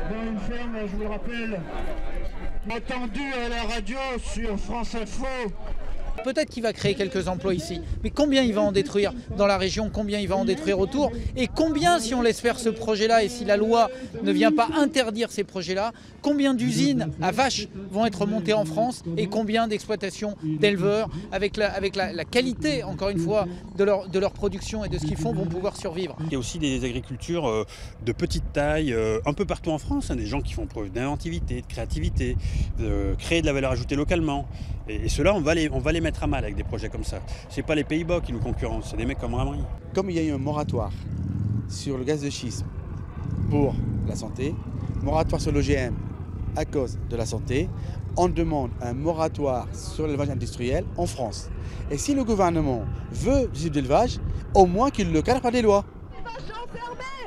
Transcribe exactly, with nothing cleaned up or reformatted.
dans une ferme, je vous le rappelle, attendue à la radio sur France Info. Peut-être qu'il va créer quelques emplois ici, mais combien il va en détruire dans la région, combien il va en détruire autour, et combien, si on laisse faire ce projet-là, et si la loi ne vient pas interdire ces projets-là, combien d'usines à vaches vont être montées en France, et combien d'exploitations d'éleveurs, avec, la, avec la, la qualité, encore une fois, de leur, de leur production et de ce qu'ils font, vont pouvoir survivre. Il y a aussi des agricultures euh, de petite taille, euh, un peu partout en France, hein, des gens qui font preuve d'inventivité, de créativité, de créer de la valeur ajoutée localement. Et, et ceux-là, on va les, on va les mettre à mal avec des projets comme ça. C'est pas les Pays-Bas qui nous concurrencent, c'est des mecs comme Ramry. Comme il y a eu un moratoire sur le gaz de schiste pour la santé, moratoire sur l'O G M à cause de la santé, on demande un moratoire sur l'élevage industriel en France. Et si le gouvernement veut du type d'élevage, au moins qu'il le cadre par des lois. Les vaches enfermées!